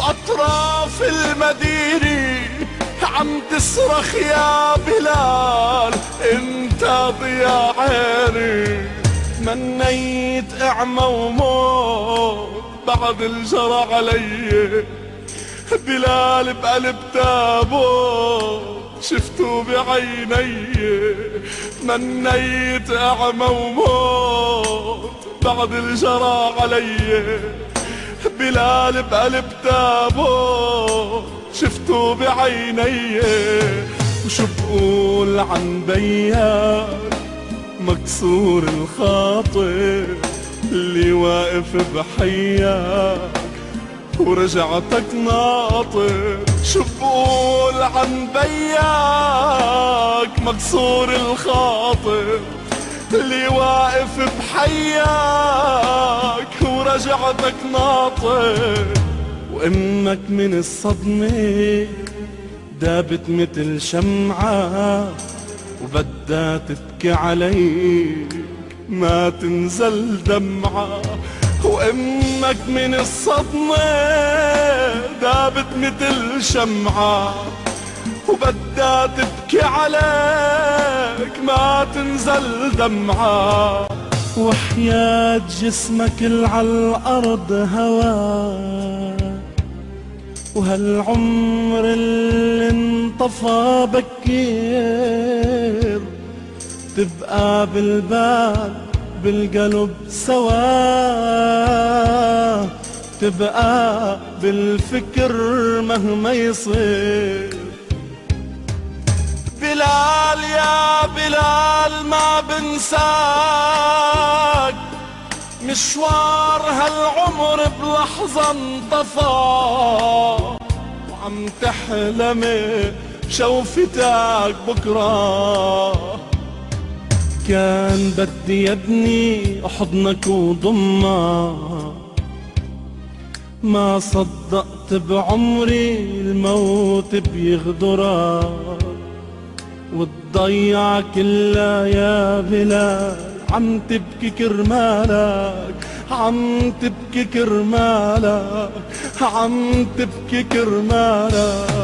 وأطراف المدينة عم تصرخ يا بلال انت ضياء عيني. منيت اعمى وموت بعد الجرى علي، بلال بقلب تابوت شفته بعيني. منيت اعمى وموت بعد الجرى علي، بلال بقلب تابوت شفته بعيني. وشو بقول عن بياك مكسور الخاطر اللي واقف بحياك ورجعتك ناطر. شو بقول عن بياك مكسور الخاطر اللي واقف بحياك ورجعتك ناطر. وامك من الصدمة دابت مثل شمعة وبدها تبكي عليك ما تنزل دمعة. وامك من الصدمة دابت مثل شمعة وبدها تبكي عليك ما تنزل دمعة. وحياة جسمك العالأرض هواك وهالعمر اللي انطفى بكير تبقى بالبال بالقلب سوا، تبقى بالفكر مهما يصير. بلال يا بلال ما بنساك، مشوار هالعمر بلحظة انطفى وعم تحلمي بشوفتك بكرة. كان بدي يبني حضنك وضمك، ما صدقت بعمري الموت بيغدرك وتضيع كلها يا بلال. عم تبكي كرمالك، عم تبكي كرمالك، عم تبكي كرمالك.